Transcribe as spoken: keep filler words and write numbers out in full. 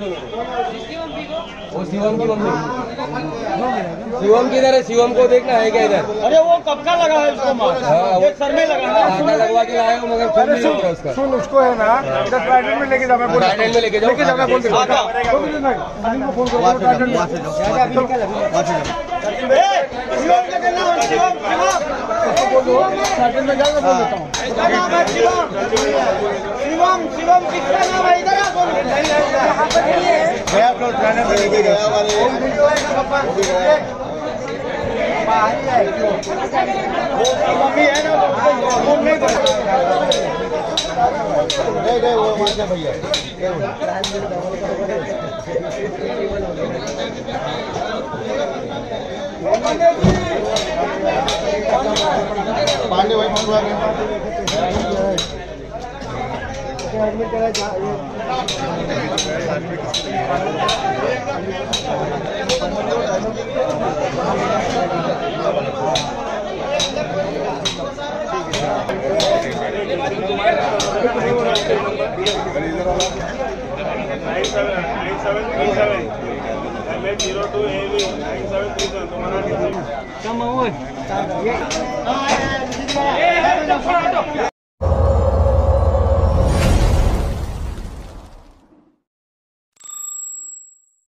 वो शिवम की मम्मी, शिवम की इधर है, शिवम को देखना है क्या इधर? अरे वो कब का लगा है उसको मार? हाँ, वो सर में लगा ना, आटा लगवा के लाया हूँ मगर खून नहीं होगा उसका। सुन उसको है ना इधर ट्राइडेंट में लेके जा, मैं बोल ट्राइडेंट में लेके जाओ, लेके जा, मैं बोल देता हूँ अनिल को फोन करो ट्राइडेंट में। शिवम का कहना है, शिवम शिवम बोल दो ट्राइडेंट में जाकर बोल देता हूँ। इसका नाम है शिवम, शिवम शिवम किसका नाम है? इधर आ बोल। गया तो ट्राइडेंट में लेके गया वाले वीडियो है ना पापा, मम्मी है ना फोन नहीं कर गए गए वो मार भैया पांडे भाई फोन हुआ एडमिट करा nine seven nine seven three seven M H zero two A V nine seven three seven तुम्हारा